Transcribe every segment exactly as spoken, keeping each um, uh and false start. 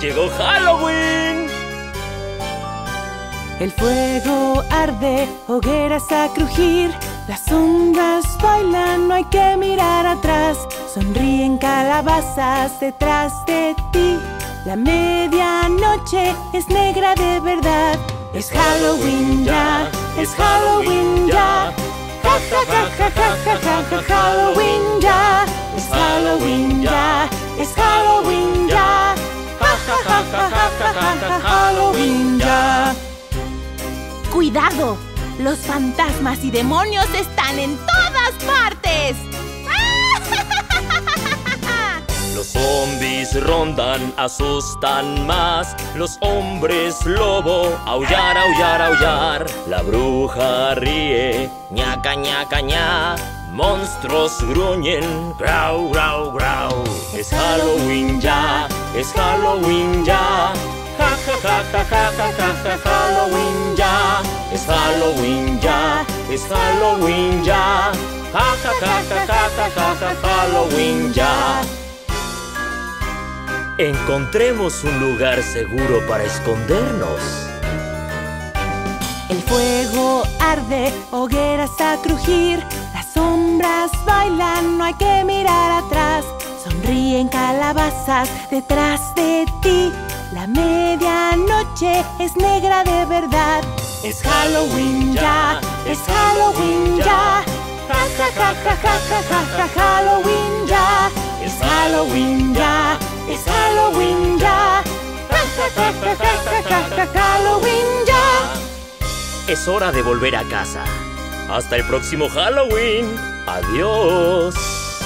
¡Llegó Halloween! El fuego arde, hogueras a crujir. Las sombras bailan, no hay que mirar atrás. Sonríen calabazas detrás de ti. La medianoche es negra de verdad. Es Halloween ya, es Halloween ya. Ja, ja, ja, ja, ja, ja, ja, ja, Halloween ya. Es Halloween ya, es Halloween ya. Ja, ja, ja, ja, ja, ja, ja, ja, Halloween ya. ¡Cuidado! Los fantasmas y demonios están en todas partes. Los zombies rondan, asustan más. Los hombres lobo, aullar, aullar, aullar. La bruja ríe, ñaca, ñaca, ña. Monstruos gruñen, grau, grau, grau. Es Halloween ya, es Halloween ya. Ja, ja, ja, ja, ja, ja, ja, ja, Halloween ya. Es Halloween ya, es Halloween ya. Ja, ja, ja, ja, ja, ja, ja, ja, Halloween ya. Encontremos un lugar seguro para escondernos. El fuego arde, hogueras a crujir. Las sombras bailan, no hay que mirar atrás. Sonríen calabazas detrás de ti. La medianoche es negra de verdad. Es Halloween ya, es Halloween ya. Ja, ja, ja, ja, ja, ja, ja, ja, Halloween ya. Es Halloween ya, es Halloween ya. Ja, ja, ja, ja, ja, ja, ja, Halloween ya. Es hora de volver a casa. Hasta el próximo Halloween. Adiós.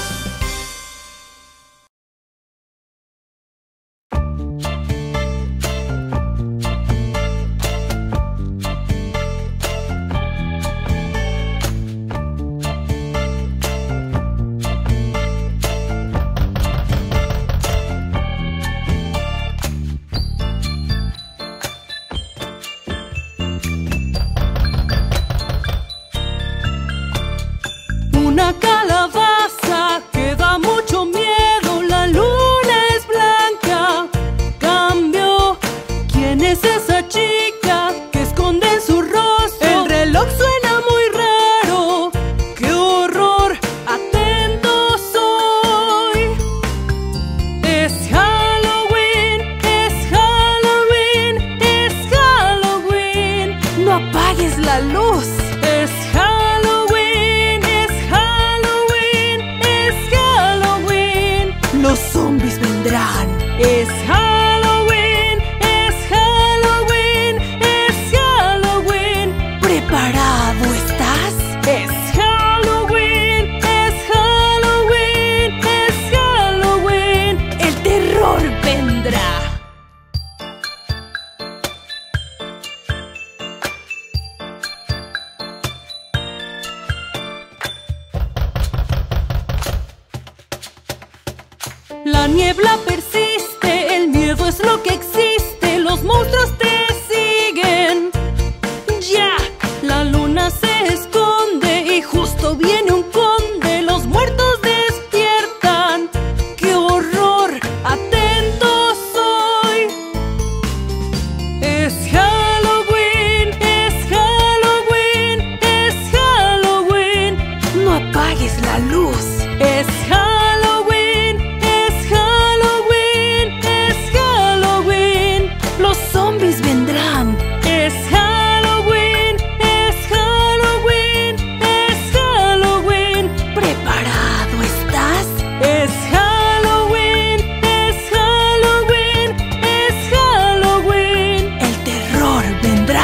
Una calabaza que da mucho miedo. La luna es blanca. Cambio, ¿quién es esa chica que esconde en su rostro? El reloj suena muy raro. ¡Qué horror! Atento soy. Es Halloween, es Halloween, es Halloween. No apagues la luz. Es Halloween, es Halloween, es Halloween. Los zombies vendrán. Es Halloween, es Halloween, es Halloween. ¿Preparado estás? Es Halloween, es Halloween, es Halloween. El terror vendrá. La niebla persiste, el miedo es lo que existe. Los monstruos te siguen. Ya, la luna se esconde y justo viene un conde. Los muertos despiertan. ¡Qué horror! Atento soy. Es Halloween, es Halloween, es Halloween. No apagues la luz. Es Halloween, es Halloween, es Halloween. Los zombies vendrán. Es Halloween, es Halloween, es Halloween. ¿Preparado estás? Es Halloween, es Halloween, es Halloween. El terror vendrá.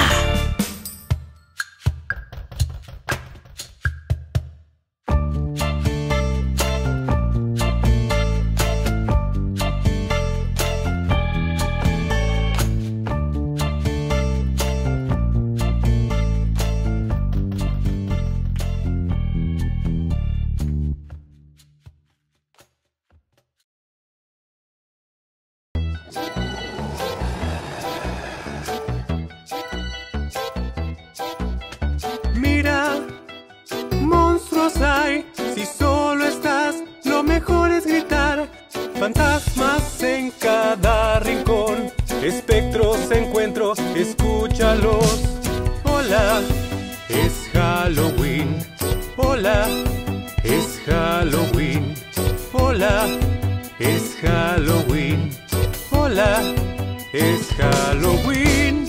Mira, monstruos hay. Si solo estás, lo mejor es gritar. Fantasmas en cada rincón. espectros encuentro, escúchalos. Hola, es Halloween. Hola, es Halloween. Hola, es Halloween. Hola, es Halloween.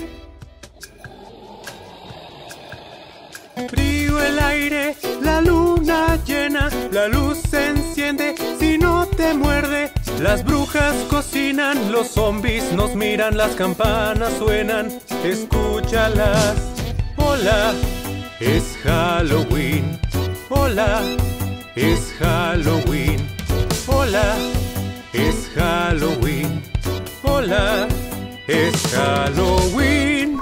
Frío el aire, la luna llena, la luz se enciende si no te muerde. Las brujas cocinan, los zombies nos miran, las campanas suenan, escúchalas. Hola, es Halloween. Hola, es Halloween. Hola, es Halloween. Hola, es Halloween.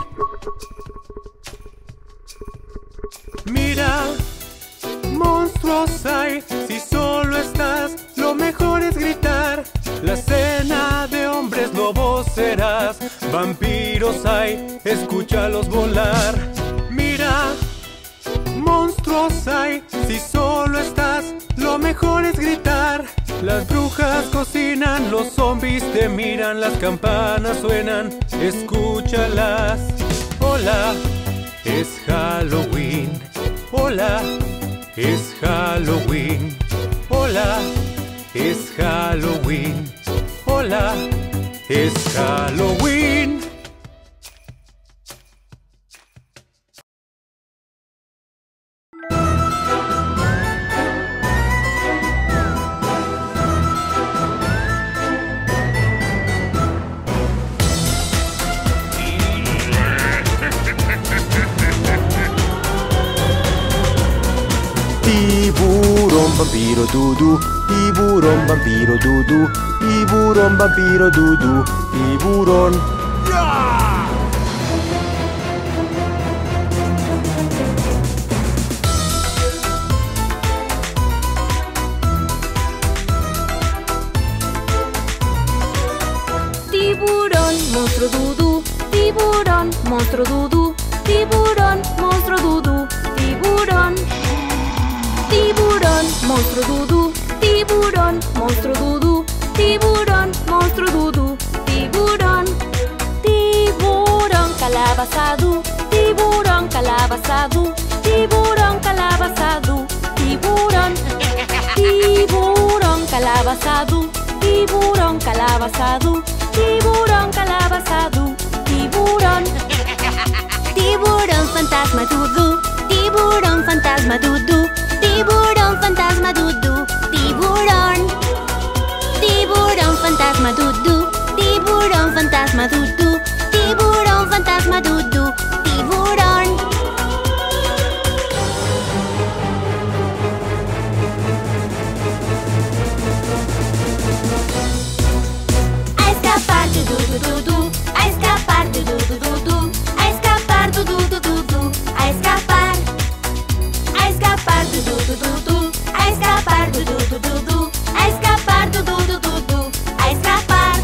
Mira, monstruos hay, si solo estás, lo mejor es gritar. La cena de hombres lobos serás. Vampiros hay, escúchalos volar. Mira, monstruos hay, si solo estás, lo mejor es gritar. Las brujas cocinan, los zombies te miran, las campanas suenan, escúchalas. Hola, es Halloween. Hola, es Halloween. Hola, es Halloween. Hola, es Halloween. Tiburón, vampiro, dudú. Tiburón, vampiro, dudú. Tiburón, vampiro, dudú. Tiburón. Tiburón, monstruo dudú. Tiburón, monstruo dudú. Tiburón, monstruo dudú. Tiburón. Tiburón, monstruo dudú. Tiburón, monstruo dudú. Tiburón, monstruo dudú. Tiburón. Tiburón, calabazadú. Tiburón, calabazadú. Tiburón, calabazadú. Tiburón. Tiburón, calabazadú. Tiburón, calabazadú. Tiburón, calabazadú. Tiburón. Tiburón, fantasma dudú. Tiburón, fantasma dudú. Tiburón, fantasma dudú. Tiburón. Tiburón, fantasma dudú. Tiburón, fantasma dudú. Tiburón, fantasma dudú. Tiburón. A escapar, dudú, dudú, dudú. A escapar, dudú, dudú, dudú. A escapar, dudú, dudú, dudú. A escapar. A escapar, dudú, dudú, dudú. A escapar, dudú, dudú, dudú. A escapar, dudú, dudú, dudú. A escapar.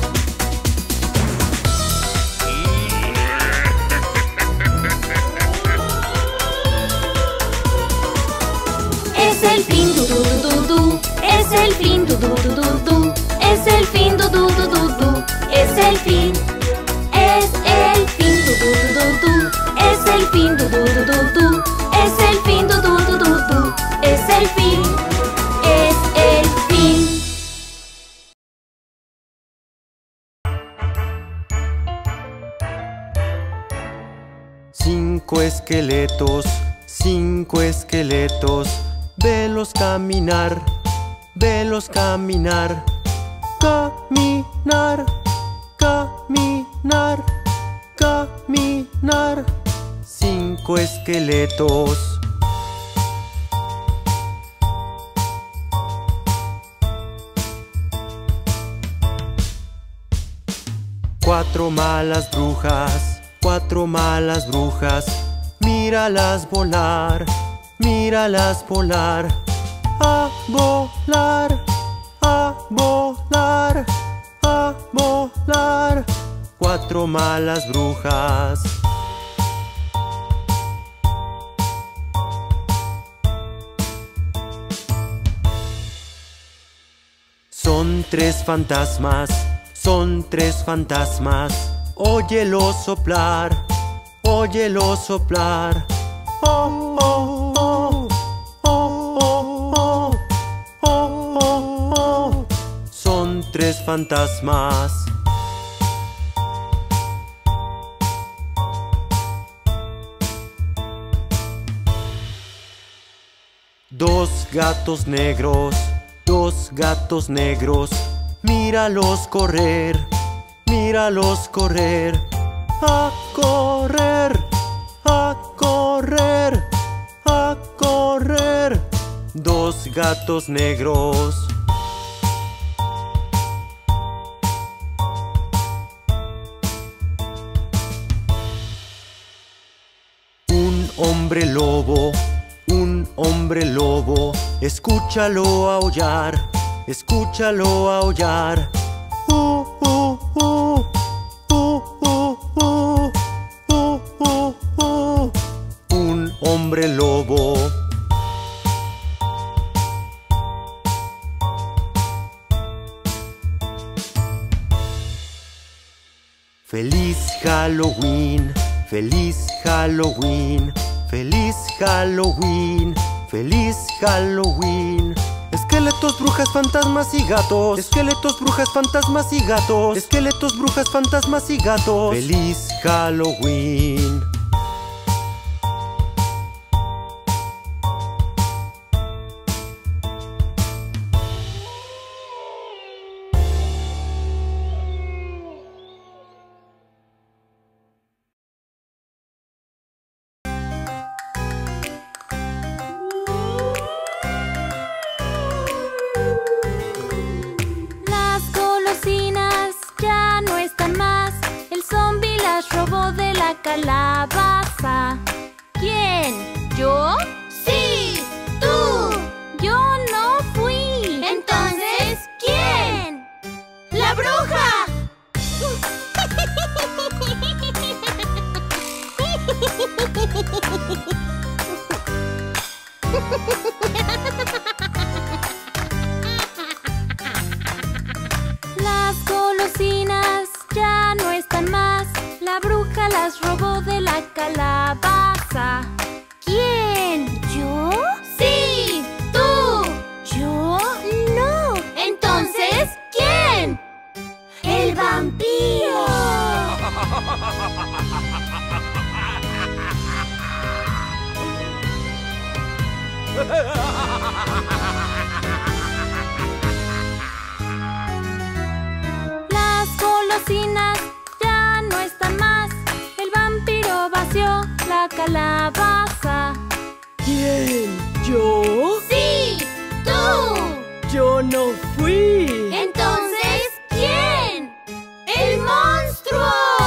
Es el fin, dudú, dudú, dudú. Es el fin, dudú, dudú, dudú. Es el fin, dudú, dudú, dudú. Es el fin. Es el fin, dudú, dudú, dudú. Es el fin, dudú, dudú, dudú. Es el fin, dudú, dudú, dudú. Es el fin. Es el fin. Cinco esqueletos, cinco esqueletos. Velos caminar, velos caminar. Caminar, caminar, caminar. Cinco esqueletos. Cuatro malas brujas, cuatro malas brujas. Míralas volar, míralas volar. A volar, a volar, a volar. Cuatro malas brujas. Son tres fantasmas, son tres fantasmas. óyelo soplar, óyelo soplar. Oh, oh, oh, oh, oh, oh, oh, oh, oh. Son tres fantasmas. Dos gatos negros, dos gatos negros, míralos correr, míralos correr, a correr, a correr, a correr. Dos gatos negros. Un hombre lobo, un hombre lobo, escúchalo aullar, escúchalo aullar. Uh, uh, uh, uh, uh, uh, uh, uh, uh. Un hombre lobo. Feliz Halloween, feliz Halloween, feliz Halloween, feliz Halloween. Esqueletos, brujas, fantasmas y gatos. Esqueletos, brujas, fantasmas y gatos. Esqueletos, brujas, fantasmas y gatos. Feliz Halloween. Calabaza. ¿Quién? ¿Yo? ¡Sí! ¡Tú! Yo no fui. Entonces, ¿quién? ¡La bruja! Las golosinas ya no están más. La bruja las robó de la calabaza. ¿Quién? ¿Yo? ¡Sí! ¡Tú! ¿Yo? ¡No! Entonces, ¿quién? ¡El vampiro! Las golosinas ya no están más. El vampiro vació la calabaza. ¿Quién? ¿Yo? ¡Sí! ¡Tú! Yo no fui. Entonces, ¿quién? ¡El monstruo!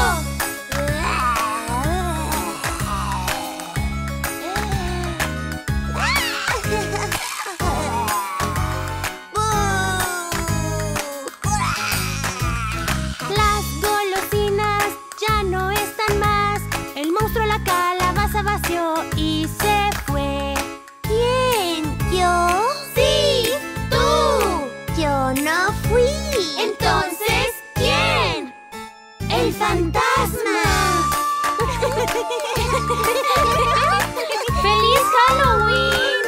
Las golosinas ya no están más. El monstruo la calabaza vació y se fue. ¿Quién? ¿Yo? ¡Sí! ¡Tú! Yo no fui. Entonces, ¿quién? ¡El fantasma! ¡Feliz Halloween!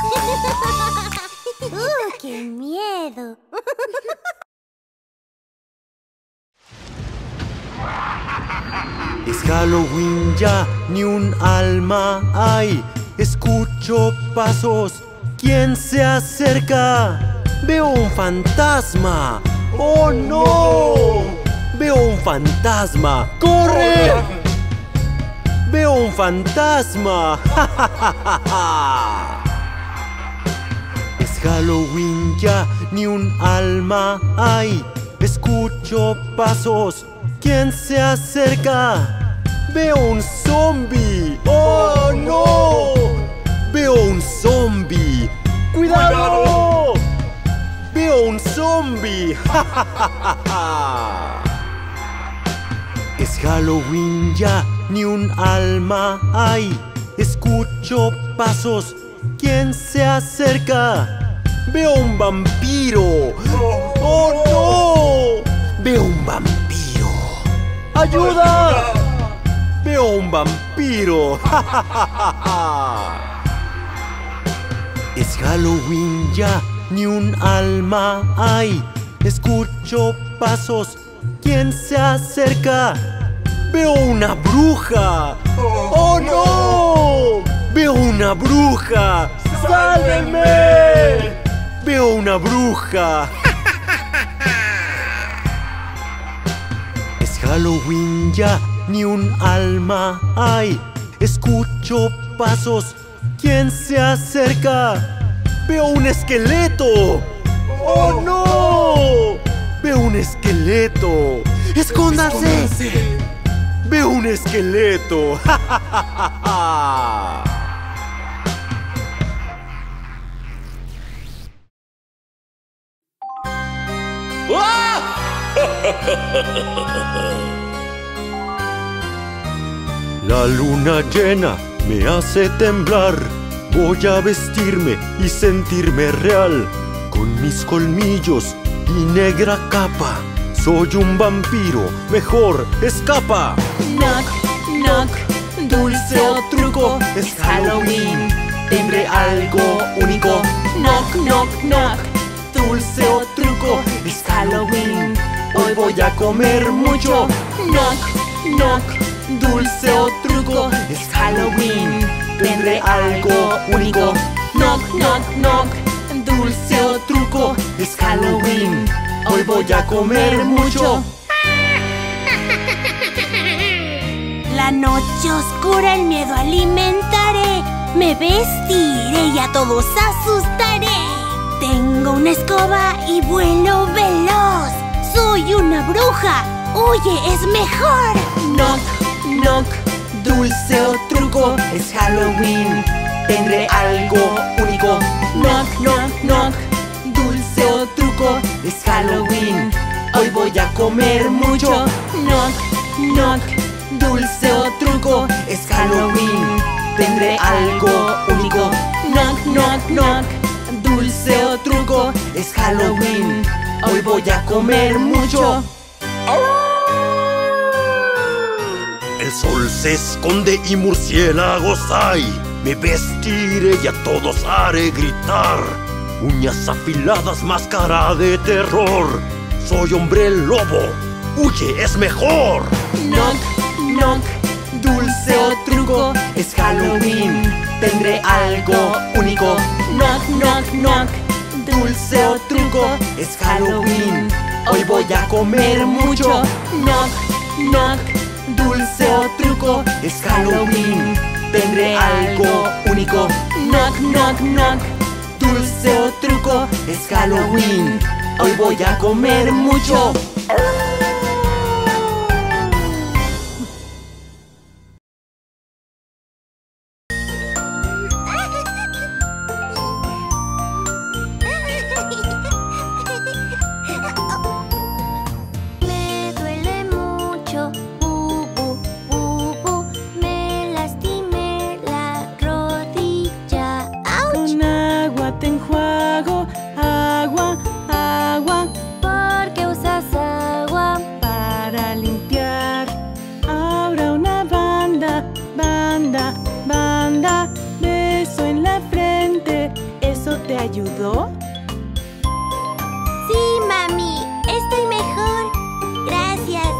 ¡Uh, qué miedo! Es Halloween ya, ni un alma hay. Escucho pasos, ¿quién se acerca? Veo un fantasma. ¡Oh no! Veo un fantasma. ¡Corre! Veo un fantasma. ¡Ja, ja, ja, ja, ja! Es Halloween ya, ni un alma hay. Escucho pasos, ¿quién se acerca? Veo un zombie. ¡Oh no! Veo un zombie. ¡Cuidado! Veo un zombie. ¡Ja, ja, ja, ja, ja! Es Halloween ya, ni un alma hay. Escucho pasos, ¿quién se acerca? Veo un vampiro. ¡Oh no! Veo un vampiro. ¡Ayuda! ¡Veo un vampiro! Es Halloween ya, ni un alma hay. Escucho pasos, ¿quién se acerca? ¡Veo una bruja! ¡Oh no! ¡Veo una bruja! ¡Sálvenme! ¡Veo una bruja! Es Halloween ya, ni un alma hay. Escucho pasos, ¿quién se acerca? ¡Veo un esqueleto! ¡Oh no! ¡Veo un esqueleto! ¡Escóndase! ¡Escóndase! ¡Veo un esqueleto! ¡Ja, ja, ja, ja, ja! La luna llena me hace temblar. Voy a vestirme y sentirme real. Con mis colmillos y negra capa. Soy un vampiro, mejor escapa. Knock, knock, dulce o truco, es Halloween. Tendré algo único. Knock, knock, knock, dulce o truco, es Halloween. Hoy voy a comer mucho. Knock, knock, dulce o truco, es Halloween. Tendré algo único. Knock, knock, knock, dulce o truco, es Halloween. Hoy voy a comer mucho. La noche oscura el miedo alimentaré. Me vestiré y a todos asustaré. Tengo una escoba y vuelo veloz. Soy una bruja, huye, es mejor. Knock, knock, dulce o truco, es Halloween. Tendré algo único. Knock, knock, knock, dulce o truco, es Halloween. Hoy voy a comer mucho. Knock, knock, dulce o truco, es Halloween. Tendré algo único. Knock, knock, knock, dulce o truco, es Halloween. Hoy voy a comer mucho. El sol se esconde y murciélagos hay. Me vestiré y a todos haré gritar. Uñas afiladas, máscara de terror. Soy hombre lobo, huye, es mejor. Knock, knock, dulce o truco, es Halloween. Tendré algo único. Knock, knock, knock, dulce o truco, es Halloween. Hoy voy a comer mucho. Knock, knock, dulce o truco, es Halloween. Tendré algo único. Knock, knock, knock, dulce o truco, es Halloween. Hoy voy a comer mucho. Me duele mucho, bu, bu, bu, bu. Me lastimé la rodilla. ¡Auch! Con agua te enjuago, agua, agua, ¿Por qué usas agua? para limpiar. Ahora una banda, banda, banda, beso en la frente. ¿Eso te ayudó? Sí, mami, estoy mejor. Gracias.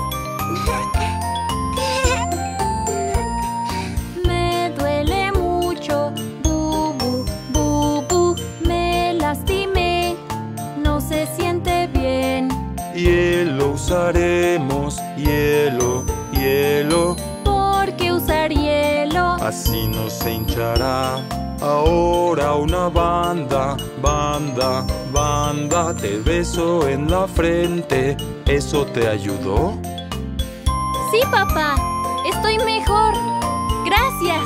Me duele mucho, bu, bu, bu, bu. Me lastimé, no se siente bien. Hielo usaremos, hielo, hielo. ¿Por qué usar hielo? Así no se hinchará. Ahora una banda, banda, banda. Te beso en la frente. ¿Eso te ayudó? Sí, papá, estoy mejor. Gracias.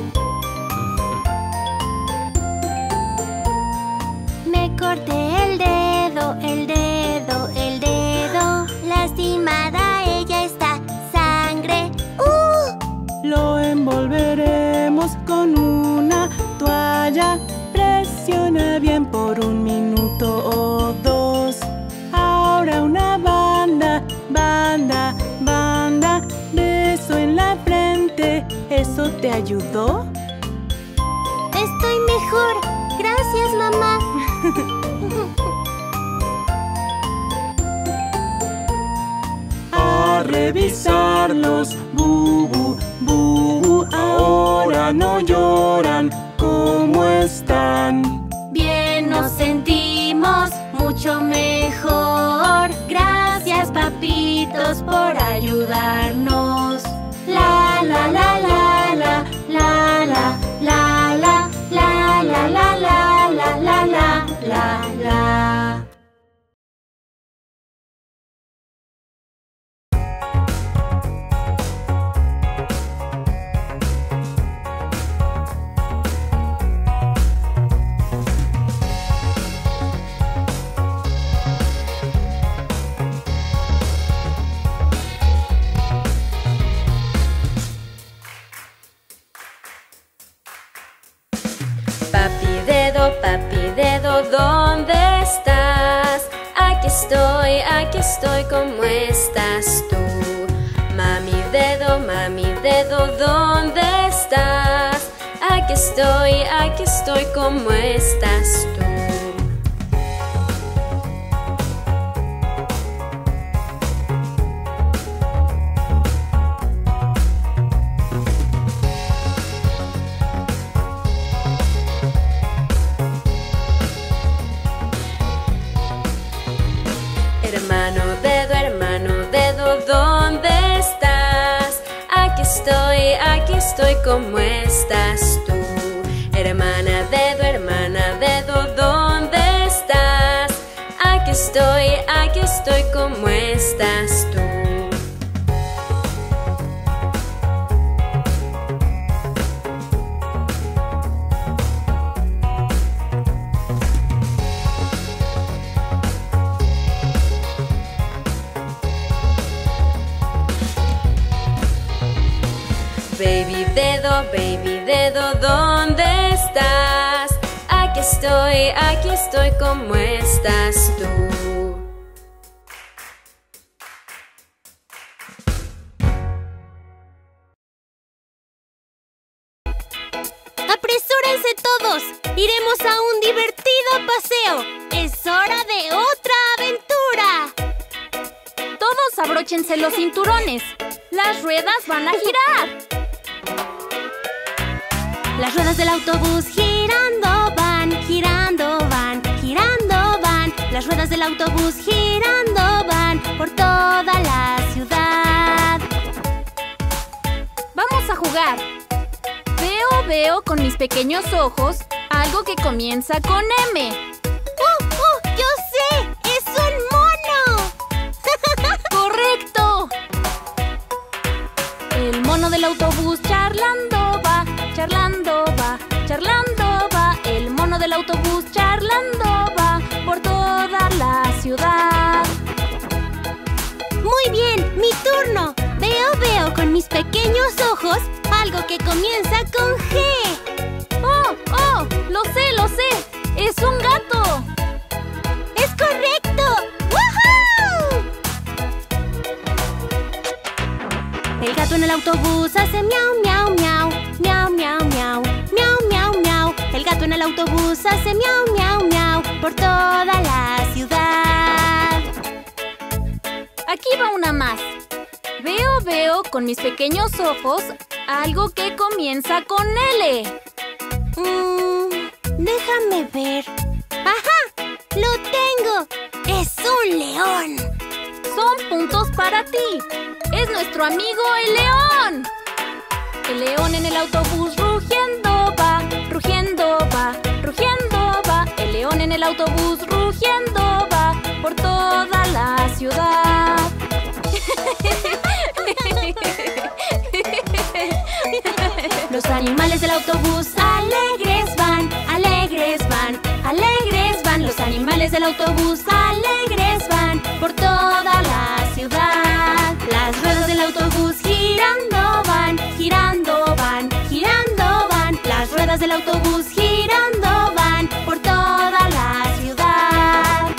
Me corté el dedo, el dedo, el dedo. Lastimada ella está, sangre. ¡Uh! Lo envolveremos con una toalla. Presiona bien por un minuto o dos. Ahora una banda, banda, banda. te ayudó? Estoy mejor. Gracias, mamá. A revisarlos, bubu, bubu. Ahora no lloran. ¿Cómo están? Bien nos sentimos mucho mejor. Gracias, papitos, por ayudarnos. La la la la la la la la la la la la la la la la la la. Papi dedo, papi dedo, ¿dónde estás? Aquí estoy, aquí estoy, ¿cómo estás tú? Mami dedo, mami dedo, ¿dónde estás? Aquí estoy, aquí estoy, ¿cómo estás tú? Hermano dedo, hermano dedo, ¿dónde estás? Aquí estoy, aquí estoy, ¿cómo estás tú? Hermana dedo, hermana dedo, ¿dónde estás? Aquí estoy, aquí estoy, ¿cómo estás tú? Baby dedo, baby dedo, ¿dónde estás? Aquí estoy, aquí estoy, ¿cómo estás tú? ¡Apresúrense todos! ¡Iremos a un divertido paseo! ¡Es hora de otra aventura! Todos abróchense los cinturones. Las ruedas van a girar. Las ruedas del autobús girando van, girando van, girando van. Las ruedas del autobús girando van por toda la ciudad. Vamos a jugar. Veo, veo con mis pequeños ojos algo que comienza con M. ¡Uh, uh! ¡Yo sé! ¡Es un mono! ¡Correcto! El mono del autobús charlando va, charlando va, charlando va. El mono del autobús charlando va por toda la ciudad. Muy bien, mi turno. Veo, veo con mis pequeños ojos algo que comienza con G. ¡Oh, oh! ¡Lo sé, lo sé! ¡Es un gato! ¡Es correcto! ¡Woohoo! El gato en el autobús hace miau, miau, miau, miau, miau, miau, miau, miau, miau. El gato en el autobús hace miau, miau, miau por toda la ciudad. Aquí va una más. Veo, veo con mis pequeños ojos algo que comienza con L. Mm, déjame ver. ¡Ajá! ¡Lo tengo! ¡Es un león! Son puntos para ti. ¡Es nuestro amigo el león! El león en el autobús rugiendo va, rugiendo va, rugiendo va. El león en el autobús rugiendo va por toda la ciudad. Los animales del autobús alegres van, alegres van, alegres van. Los animales del autobús alegres van por toda la ciudad. Las ruedas del autobús girando van, girando van, girando van. Las ruedas del autobús girando van por toda la ciudad.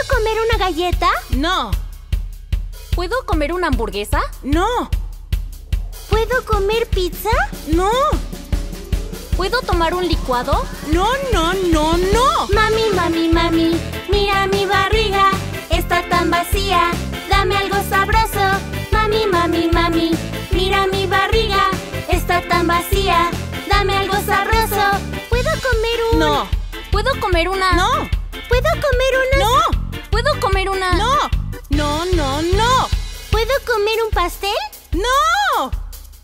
comer una galleta? No. ¿Puedo comer una hamburguesa? No. ¿Puedo comer pizza? No. ¿Puedo tomar un licuado? No, no, no, no. Mami, mami, mami, mira mi barriga, está tan vacía, dame algo sabroso. Mami, mami, mami, mira mi barriga, está tan vacía, dame algo sabroso. ¿Puedo comer un...? No. ¿Puedo comer una...? No. ¿Puedo comer una...? No. ¿Puedo comer una...? No. No, no, no. ¿Puedo comer un pastel? No.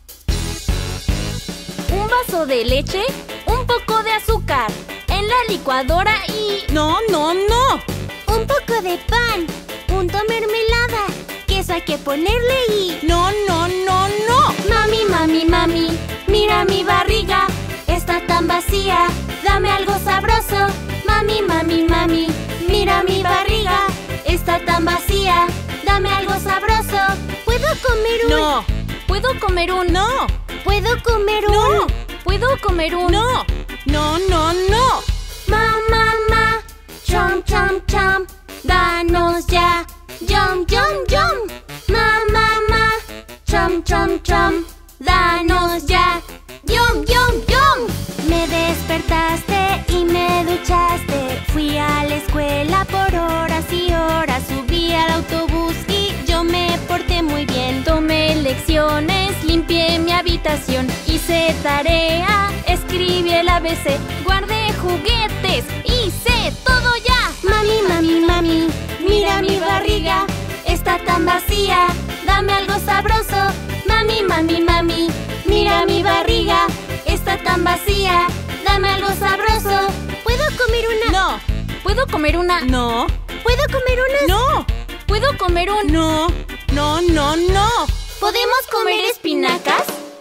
Un vaso de leche, un poco de azúcar, en la licuadora y... No, no, no. Un poco de pan, punto mermelada, queso hay que ponerle y... No, no, no, no. Mami, mami, mami, mira mi barriga, está tan vacía, dame algo sabroso. Mami, mami, mami, mira mi barriga, está tan vacía, dame algo sabroso. ¿Puedo comer un...? No. ¿Puedo comer un...? No. ¿Puedo comer un...? No. ¿Puedo comer un...? No. No, no, no. Ma, ma, ma, chom, chom, chom, danos ya, yum, yum, yum. Ma, ma, ma, chom, chom, chom, danos ya, yum, yum, yum. Me despertaste y me duchaste, fui a la escuela por horas y horas, subí al autobús y yo me porté muy bien. Tomé lecciones, limpié mi habitación, hice tarea, escribí el A B C, guardé juguetes, hice todo ya. Mami, mami, mami, mira mi barriga, está tan vacía, dame algo sabroso. Mami, mami, mami, mira mi barriga, está tan vacía, dame algo sabroso. ¿Puedo comer una...? No. ¿Puedo comer una...? No. ¿Puedo comer una...? No. ¿Puedo comer un...? No. No, no, no. ¿Podemos comer espinacas?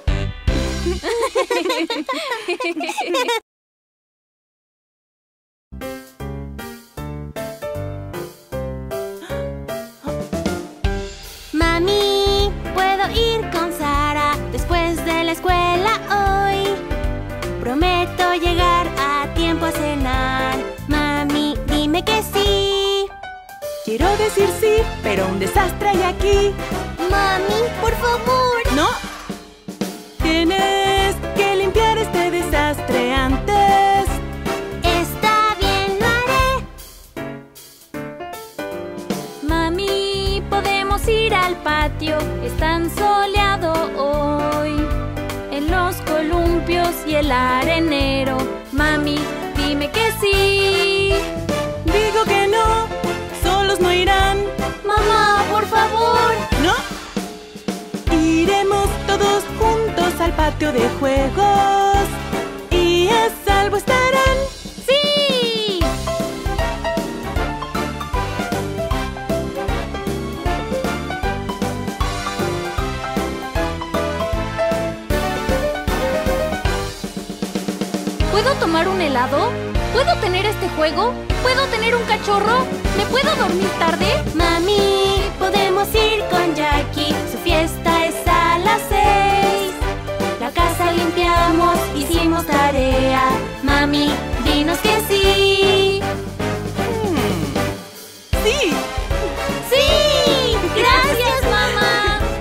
Mami, ¿puedo ir con Sara después de la escuela hoy? Prometo llegar a tiempo a cenar. Mami, dime que sí. Quiero decir sí, pero un desastre hay aquí. Mami, por favor. No. Tienes que limpiar este desastre antes. Está bien, lo haré. Mami, podemos ir al patio, es tan soleado hoy. En los columpios y el arenero. Mami, dime que sí. Digo que no, solos no irán. Mamá, por favor. No. Iremos todos juntos al patio de juegos y a salvo estarán. ¡Sí! ¿Puedo tomar un helado? ¿Puedo tener este juego? ¿Puedo tener un cachorro? ¿Me puedo dormir tarde? Mami, podemos ir con Jackie, su fiesta es a las seis. La casa limpiamos, hicimos tarea. Mami, dinos que sí. ¡Sí! ¡Sí! ¡Gracias, mamá!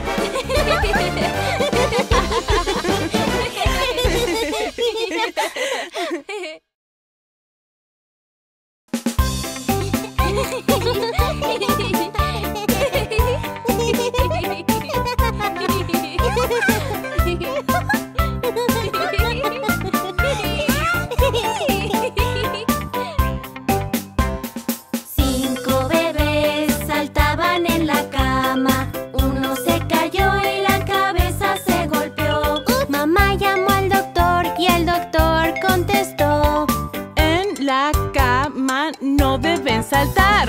Cinco bebés saltaban en la cama. Uno se cayó y la cabeza se golpeó. Mamá llamó al doctor y el doctor contestó: En la cama no deben saltar.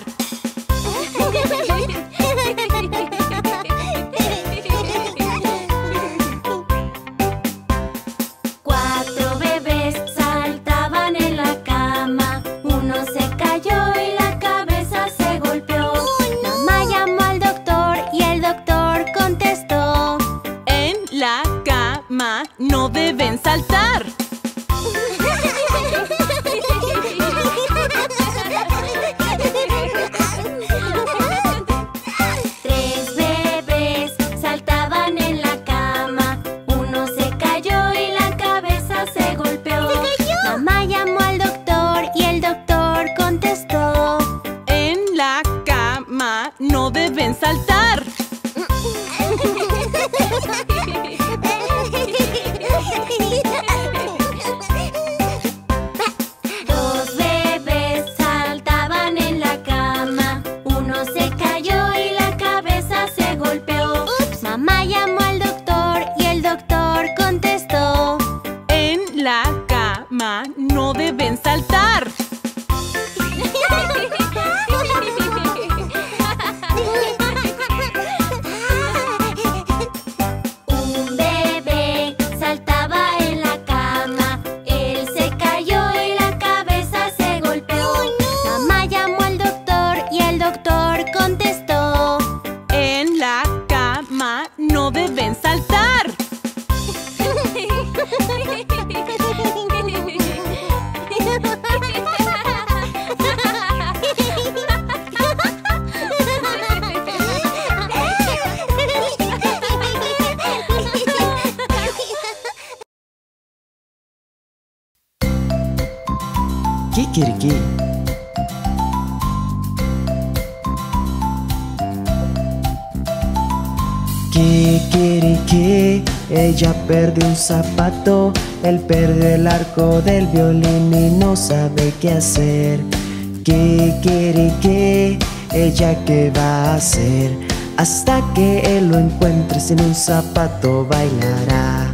Cuatro bebés saltaban en la cama. Uno se cayó y la cabeza se golpeó. Mamá llamó al doctor y el doctor contestó: En la cama no deben saltar. no deben saltar. Dos bebés saltaban en la cama. Uno se cayó y la cabeza se golpeó. Ups. Mamá llamó al doctor y el doctor contestó: En la cama no deben saltar. Un bebé saltaba en la cama. Él se cayó y la cabeza se golpeó. Mamá llamó al doctor y el doctor contestó: En la cama no deben saltar. Kikiriki. Kikiriki, ella perdió un zapato. Él perdió el arco del violín y no sabe qué hacer. Kikiriki, ella qué va a hacer. Hasta que él lo encuentre, sin un zapato bailará.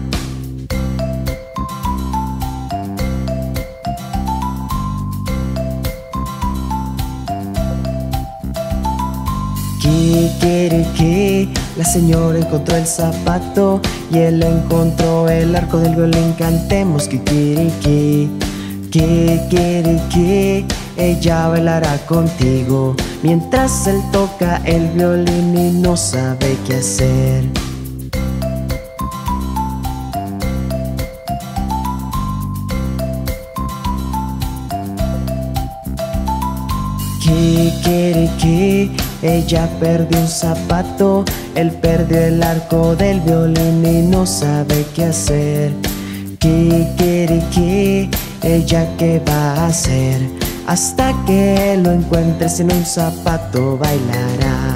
Kikiriki, la señora encontró el zapato y él encontró el arco del violín. Cantemos kikiriki, kikiriki, ella bailará contigo mientras él toca el violín y no sabe qué hacer. Kikiriki, ella perdió un zapato. Él perdió el arco del violín y no sabe qué hacer. Kikiriki, ella qué va a hacer. Hasta que lo encuentre, sin un zapato bailará.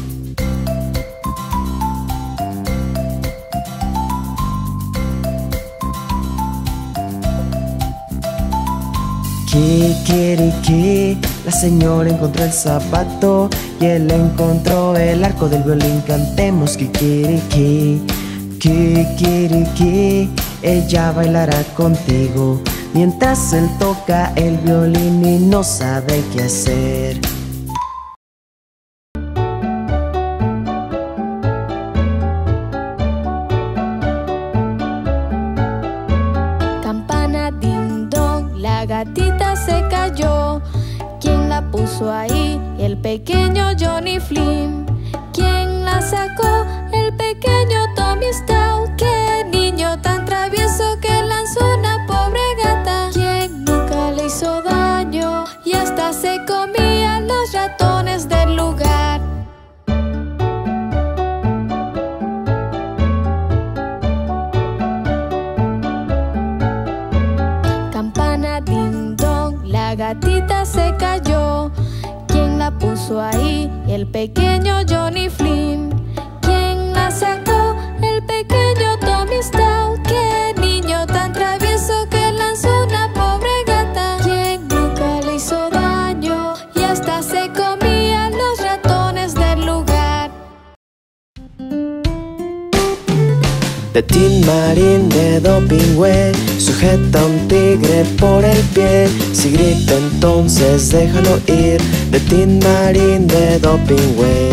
Kikiriki, la señora encontró el zapato y él encontró el arco del violín. Cantemos kikiriki, kikiriki, ella bailará contigo mientras él toca el violín y no sabe qué hacer. Campana ding dong, la gatita se cayó. ¿Quién la puso ahí? El pequeño Johnny Flynn. ¿Quién la sacó? El pequeño Tommy Stout. ¡Qué niño tan travieso que lanzó una pobre gata! ¿Quién nunca le hizo daño y hasta se comía los ratones del lugar? Campana ding dong, la gatita se cayó. ¿Quién la puso ahí? El pequeño Johnny Flynn. ¿Quién la sacó? El pequeño Tommy Stout. ¡Qué niño tan travieso que lanzó una pobre gata! ¿Quién nunca le hizo daño y hasta se comía los ratones del lugar? De Tin Marín de Dopingüe, sujeta a un tigre por el pie. Si grita entonces déjalo ir. De Tin Marín de Dopingüe.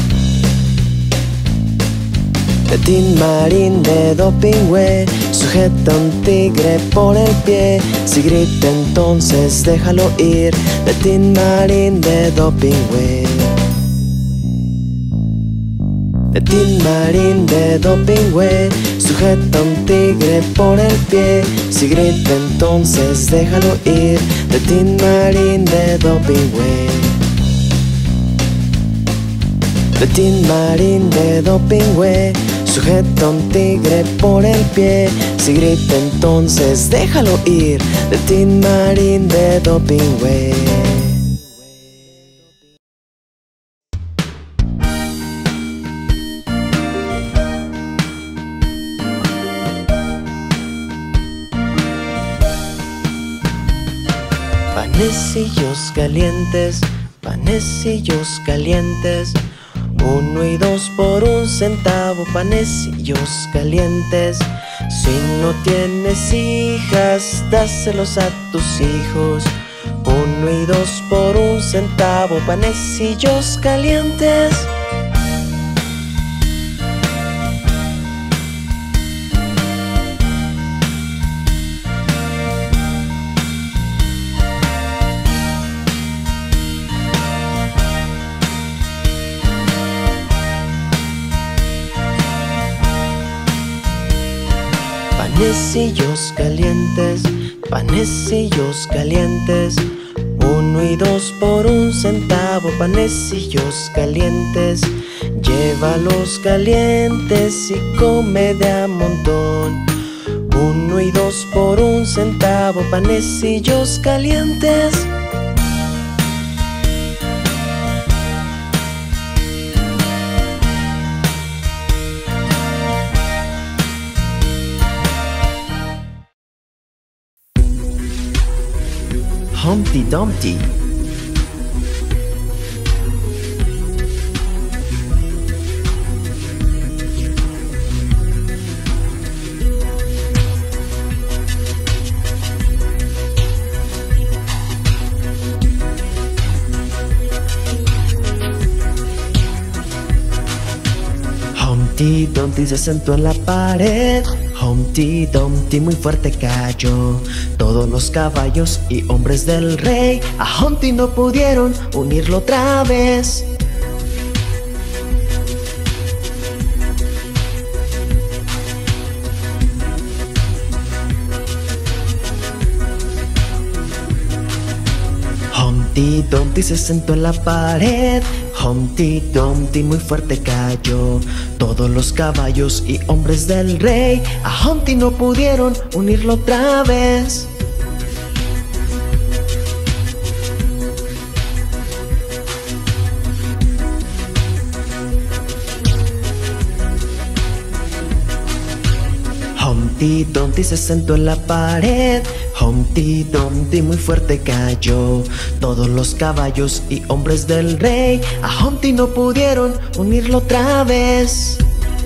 De Tin Marín de Dopingüe, sujeta a un tigre por el pie. Si grita entonces déjalo ir. De Tin Marín de Dopingüe. De Tin Marín de Dopingüe, sujeta a un tigre por el pie. Si grita entonces déjalo ir. De Tin Marín de Dopingüe. De Tin Marín de Dopingüe, sujeta a un tigre por el pie. Si grita entonces déjalo ir. De Tin Marín de Dopingüe. Panecillos calientes, panecillos calientes. Uno y dos por un centavo, panecillos calientes. Si no tienes hijas, dáselos a tus hijos. Uno y dos por un centavo, panecillos calientes. Panecillos calientes, panecillos calientes. Uno y dos por un centavo, panecillos calientes. Llévalos calientes y come de a montón. Uno y dos por un centavo, panecillos calientes. Humpty Dumpty. Humpty Dumpty se sentó en la pared. Humpty Dumpty muy fuerte cayó. Todos los caballos y hombres del rey a Humpty no pudieron unirlo otra vez. Humpty Dumpty se sentó en la pared. Humpty Dumpty muy fuerte cayó. Todos los caballos y hombres del rey a Humpty no pudieron unirlo otra vez. Humpty Dumpty se sentó en la pared. Humpty Dumpty muy fuerte cayó. Todos los caballos y hombres del rey a Humpty no pudieron unirlo otra vez.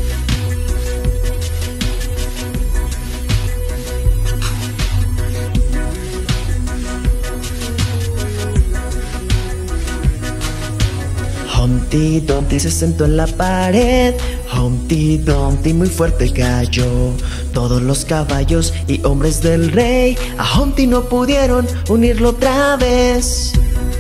Humpty Dumpty se sentó en la pared. Humpty Dumpty muy fuerte cayó. Todos los caballos y hombres del rey a Humpty no pudieron unirlo otra vez.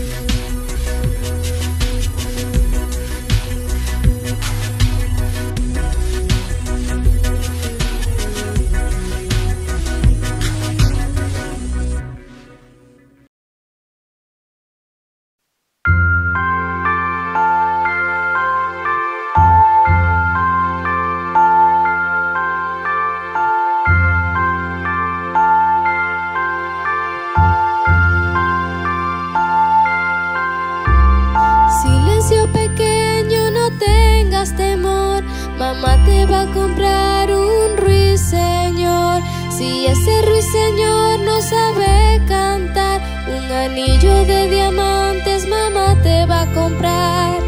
Temor, mamá te va a comprar un ruiseñor. Si ese ruiseñor no sabe cantar, un anillo de diamantes mamá te va a comprar.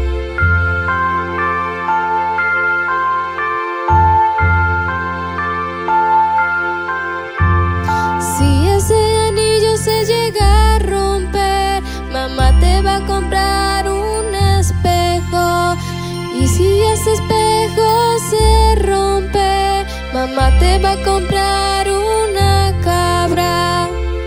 Si ese anillo se llega a romper, mamá te va a comprar un espejo. Y si ese espejo se rompe, mamá te va a comprar una cabra.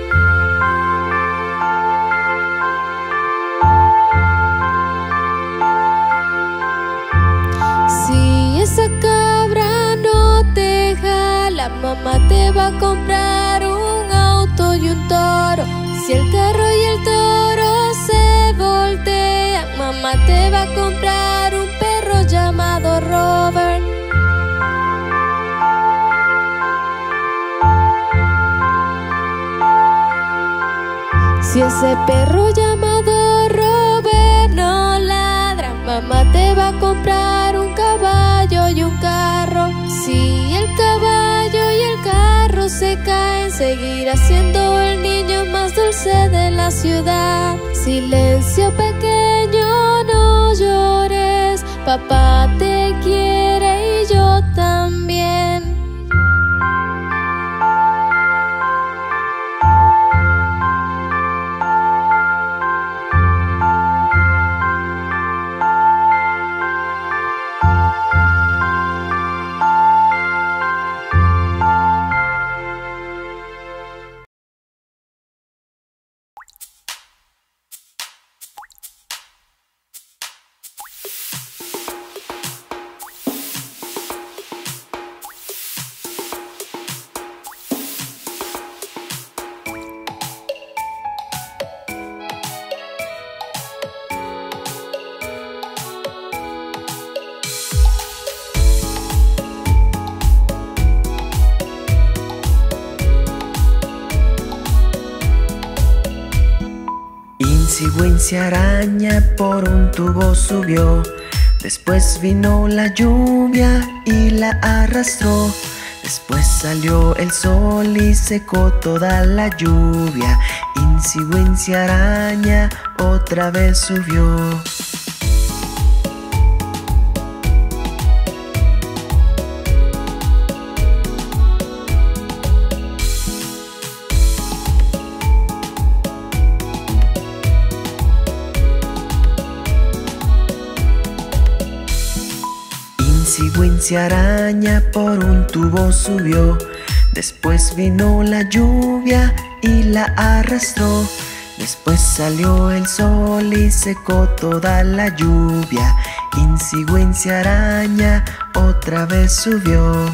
Si esa cabra no te jala, mamá te va a comprar un auto y un toro. Si el carro y el toro se voltean, mamá te va a comprar un perro llamado Robert. Si ese perro llamado Robert no ladra, mamá te va a comprar un caballo y un carro. Si el caballo y el carro se caen, seguirá siendo el niño más dulce de la ciudad. Silencio pequeño, no llores, papá te quiere y yo también. Insigüencia araña por un tubo subió, después vino la lluvia y la arrastró, después salió el sol y secó toda la lluvia. Insigüencia araña otra vez subió. Insigüencia araña por un tubo subió, después vino la lluvia y la arrastró, después salió el sol y secó toda la lluvia. Insigüencia araña otra vez subió.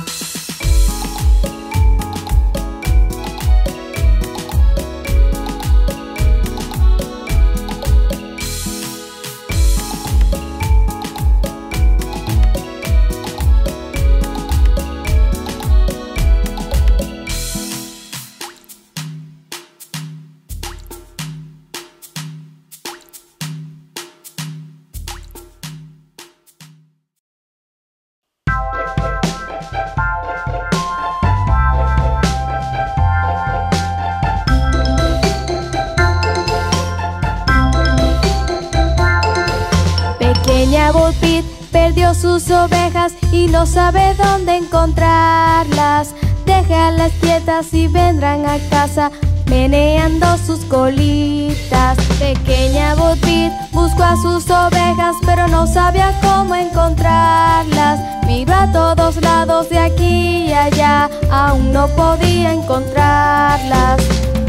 Pequeña Bo Peep perdió sus ovejas y no sabe dónde encontrarlas. Déjalas quietas y vendrán a casa meneando sus colitas. Pequeña Bo Peep buscó a sus ovejas pero no sabía cómo encontrarlas. Miró a todos lados de aquí y allá, aún no podía encontrarlas.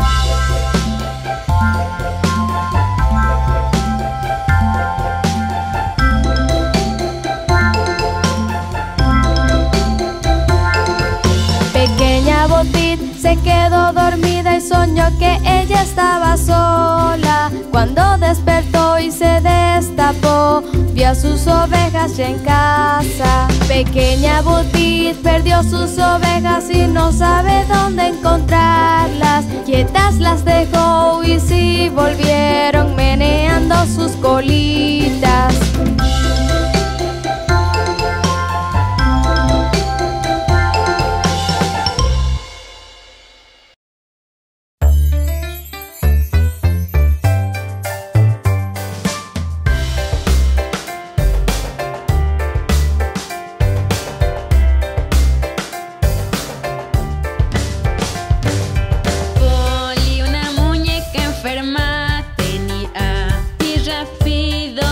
Pequeña Bo Peep se quedó dormida y soñó que ella estaba sola. Cuando despertó y se destapó, vio a sus ovejas ya en casa. Pequeña Bo Peep perdió sus ovejas y no sabe dónde encontrarlas. Quietas las dejó y sí volvieron meneando sus colitas. Polly, una muñeca enferma, tenía y rápido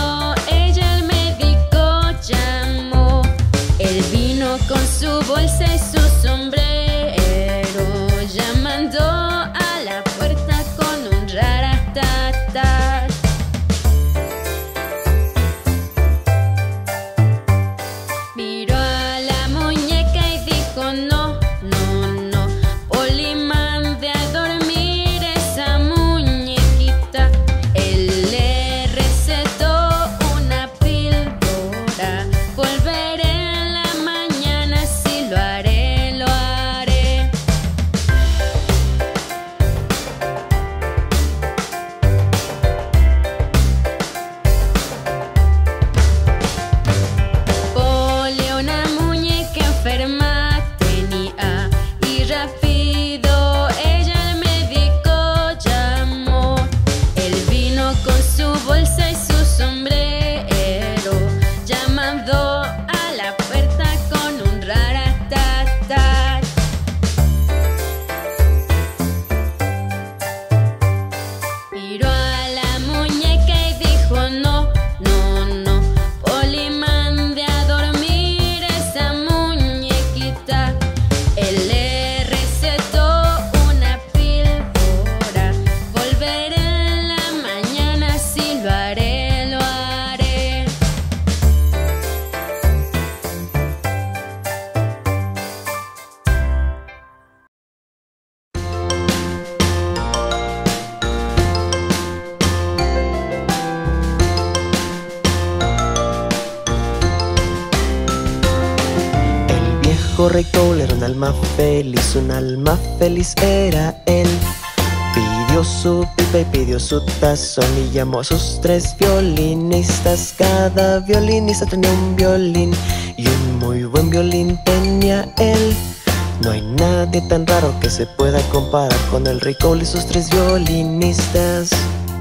viejo rey Cole era un alma feliz, un alma feliz era él. Pidió su pipa y pidió su tazón y llamó a sus tres violinistas. Cada violinista tenía un violín y un muy buen violín tenía él. No hay nadie tan raro que se pueda comparar con el rey Cole y sus tres violinistas.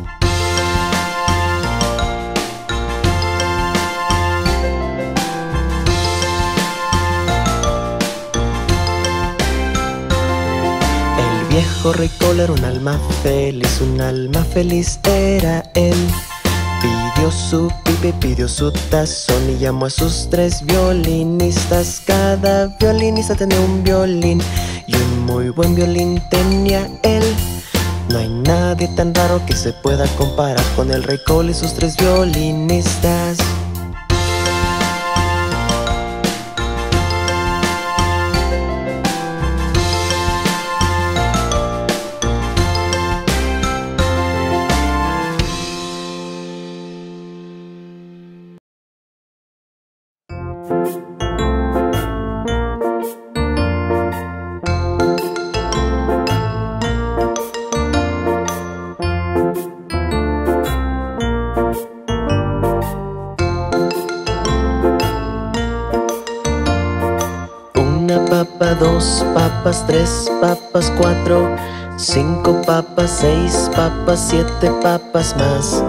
El viejo rey Cole era un alma feliz, un alma feliz era él. Pidió su pipa y pidió su tazón y llamó a sus tres violinistas. Cada violinista tenía un violín y un muy buen violín tenía él. No hay nadie tan raro que se pueda comparar con el rey Cole y sus tres violinistas. Dos papas, tres papas, cuatro, cinco papas, seis papas, siete papas más.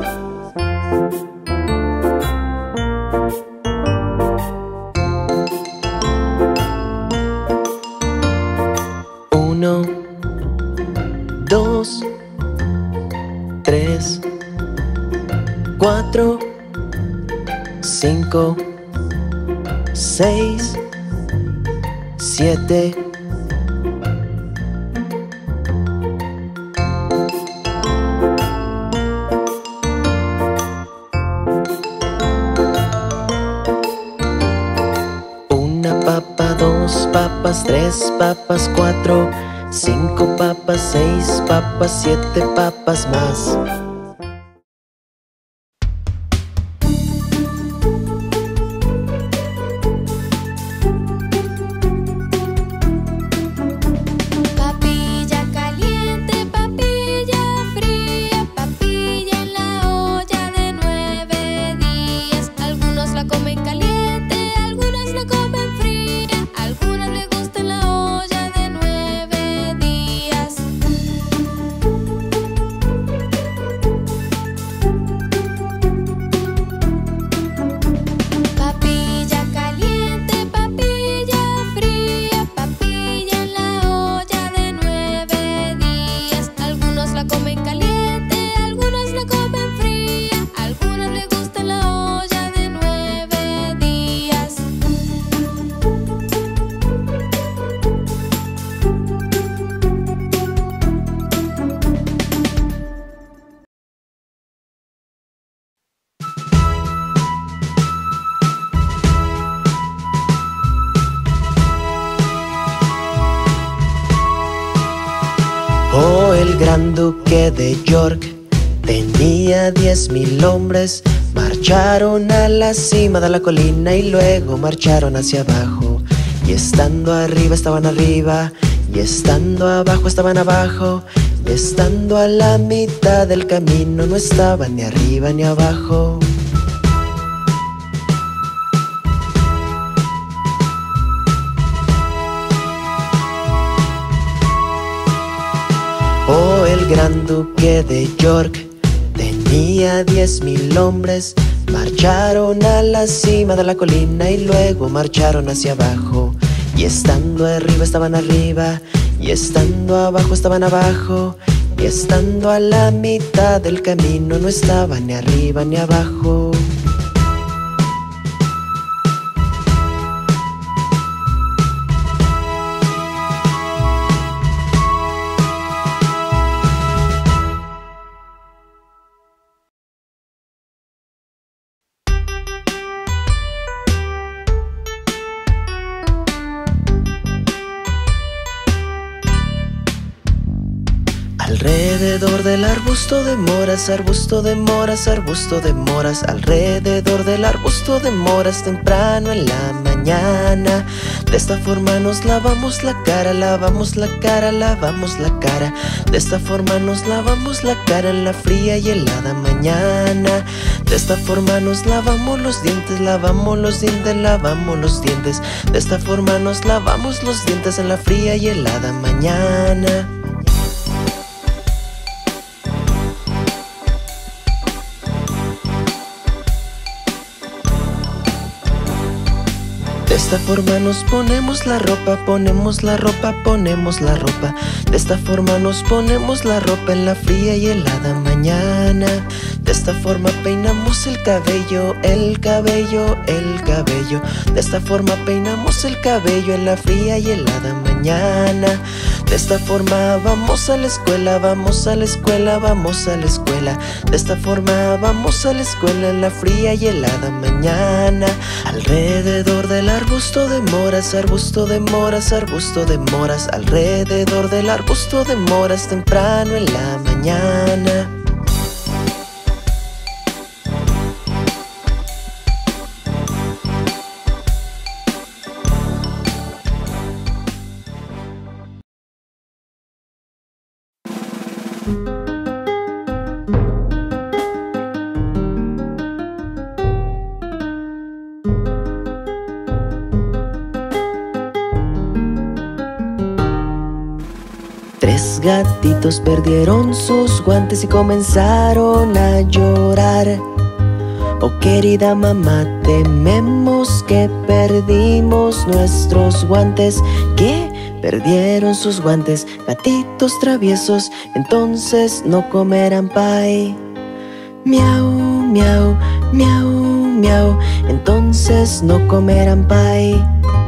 Uno, dos, tres, cuatro, cinco, seis, siete. Una papa, dos papas, tres papas, cuatro, cinco papas, seis papas, siete papas más. Oh, el gran duque de York tenía diez mil hombres. Marcharon a la cima de la colina y luego marcharon hacia abajo. Y estando arriba estaban arriba, y estando abajo estaban abajo, y estando a la mitad del camino no estaban ni arriba ni abajo. Oh, el gran duque de York tenía diez mil hombres. Marcharon a la cima de la colina y luego marcharon hacia abajo. Y estando arriba estaban arriba, y estando abajo estaban abajo, y estando a la mitad del camino no estaban ni arriba ni abajo. Alrededor del arbusto de moras, arbusto de moras, arbusto de moras. Alrededor del arbusto de moras, temprano en la mañana mañana. De esta forma nos lavamos la cara, lavamos la cara, lavamos la cara. De esta forma nos lavamos la cara en la fría y helada mañana. De esta forma nos lavamos los dientes, lavamos los dientes, lavamos los dientes. De esta forma nos lavamos los dientes en la fría y helada mañana. De esta forma nos ponemos la ropa, ponemos la ropa, ponemos la ropa. De esta forma nos ponemos la ropa en la fría y helada mañana. De esta forma peinamos el cabello, el cabello, el cabello. De esta forma peinamos el cabello en la fría y helada mañana. De esta forma vamos a la escuela, vamos a la escuela, vamos a la escuela. De esta forma vamos a la escuela en la fría y helada mañana. Alrededor del arbusto de moras, arbusto de moras, arbusto de moras. Alrededor del arbusto de moras temprano en la mañana. Tres gatitos perdieron sus guantes y comenzaron a llorar. Oh querida mamá, tememos que perdimos nuestros guantes. ¿Qué? Perdieron sus guantes, gatitos traviesos, entonces no comerán pie. Miau, miau, miau, miau, entonces no comerán pie.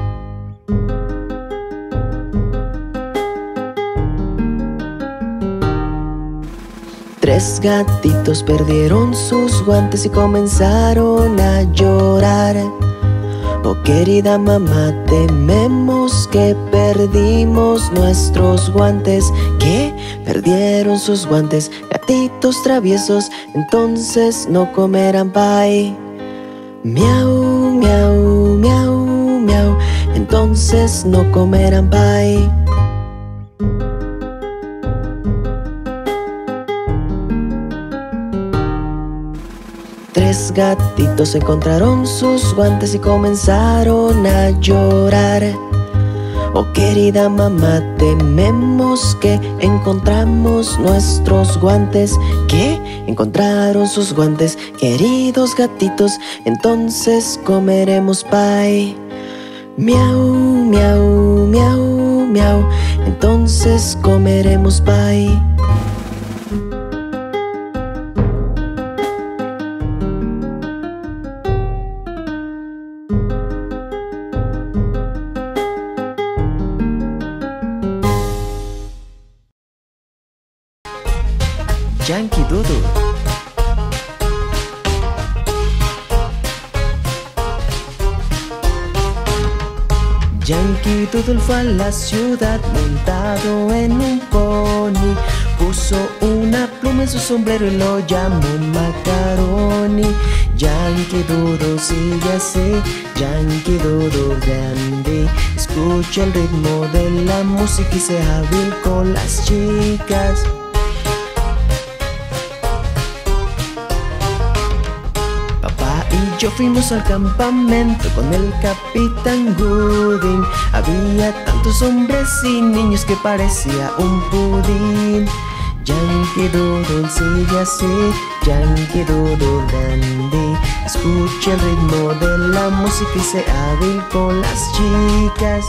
Tres gatitos perdieron sus guantes y comenzaron a llorar. Oh querida mamá, tememos que perdimos nuestros guantes. ¿Qué? Perdieron sus guantes, gatitos traviesos, entonces no comerán pie. Miau, miau, miau, miau, entonces no comerán pie. Tres gatitos encontraron sus guantes y comenzaron a llorar. Oh querida mamá, tememos que encontramos nuestros guantes. ¿Qué? Encontraron sus guantes, queridos gatitos, entonces comeremos pie. Miau, miau, miau, miau, entonces comeremos pie. Yankee Doodle. Yankee Doodle fue a la ciudad montado en un pony. Puso una pluma en su sombrero y lo llamó Macaroni. Yankee Doodle sigue así, Yankee Doodle grande. Escucha el ritmo de la música y sea hábil con las chicas. Yo fuimos al campamento con el Capitán Gooding. Había tantos hombres y niños que parecía un pudín. Yankee Doodle sigue así, Yankee Doodle dandy. Escucha el ritmo de la música y sé hábil con las chicas.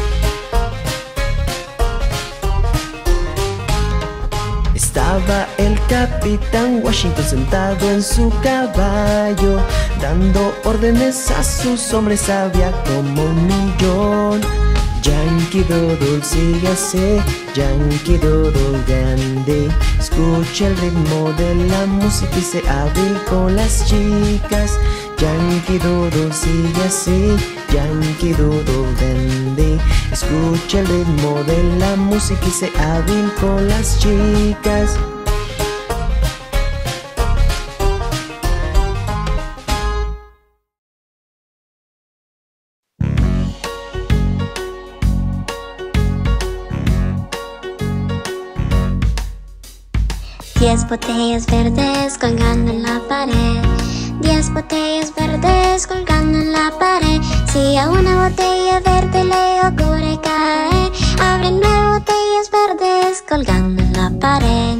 Estaba el Capitán Washington sentado en su caballo, dando órdenes a sus hombres, había como un millón. Yankee Doodle sigue así, Yankee Doodle grande. Escucha el ritmo de la música y sé hábil con las chicas. Yankee Doodle sigue así, Yankee Doodle grande. Escucha el ritmo de la música y sé hábil con las chicas. Diez botellas verdes colgando en la pared. Diez botellas verdes colgando en la pared. Si a una botella verde le ocurre caer, abre nueve botellas verdes colgando en la pared.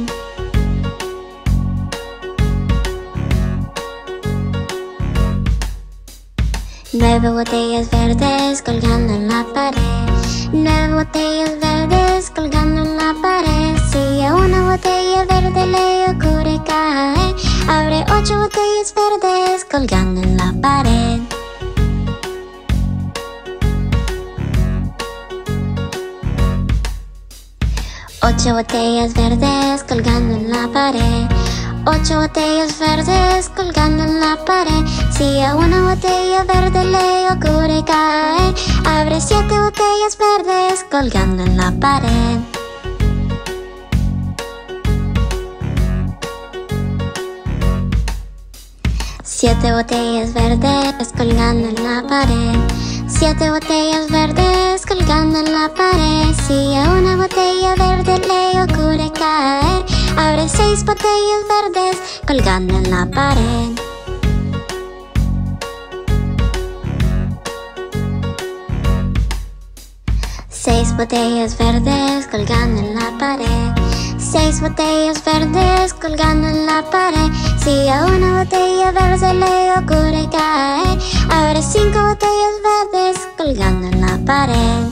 Nueve botellas verdes colgando en la pared. Nueve botellas verdes colgando en la pared. Si a una botella verde le ocurre caer, abre ocho botellas verdes colgando en la pared. Ocho botellas verdes colgando en la pared. Ocho botellas verdes colgando en la pared. Si a una botella verde le ocurre caer, abre siete botellas verdes colgando en la pared. Siete botellas verdes colgando en la pared. Siete botellas verdes colgando en la pared. Si a una botella verde le ocurre caer, abre seis botellas verdes colgando en la pared. Seis botellas verdes colgando en la pared. Seis botellas verdes colgando en la pared. Si a una botella verde le ocurre caer, abre cinco botellas verdes colgando en la pared.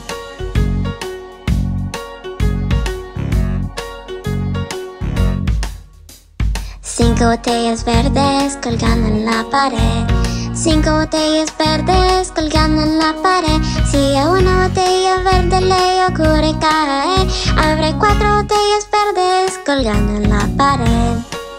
Cinco botellas verdes colgando en la pared. Cinco botellas verdes colgando en la pared. Si a una botella verde le ocurre caer, abre cuatro botellas verdes colgando en la pared.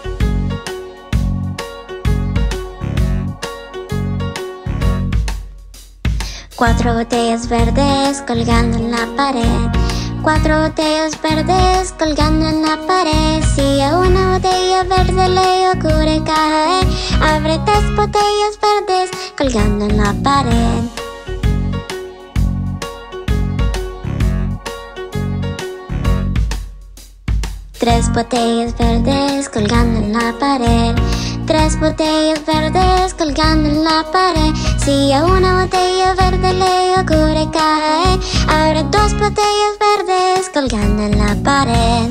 Cuatro botellas verdes colgando en la pared. Cuatro botellas verdes colgando en la pared. Si a una botella verde le ocurre caer, abre tres botellas verdes colgando en la pared. Tres botellas verdes colgando en la pared. Tres botellas verdes colgando en la pared. Si a una botella verde le ocurre caer, abre dos botellas verdes colgando en la pared.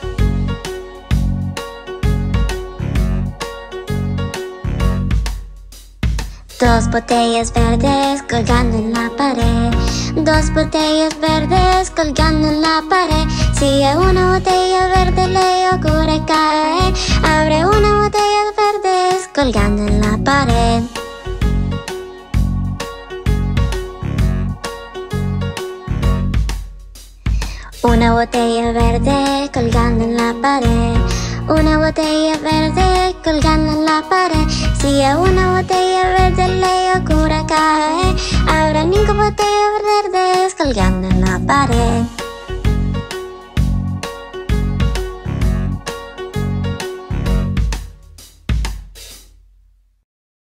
Dos botellas verdes colgando en la pared. Dos botellas verdes colgando en la pared. Si a una botella verde le ocurre caer, abre una botella verdes colgando en la pared. Una botella verde colgando en la pared. Una botella verde colgando en la pared. Si a una botella verde le ocurre caer, habrá cinco botellas verdes colgando en la pared.